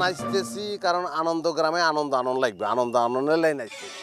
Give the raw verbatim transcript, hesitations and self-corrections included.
নাচতেছি কারণ আনন্দ গ্রামে আনন্দ আনন্দ লাগবে, আনন্দ আনন্দের লাই নাচতেছি।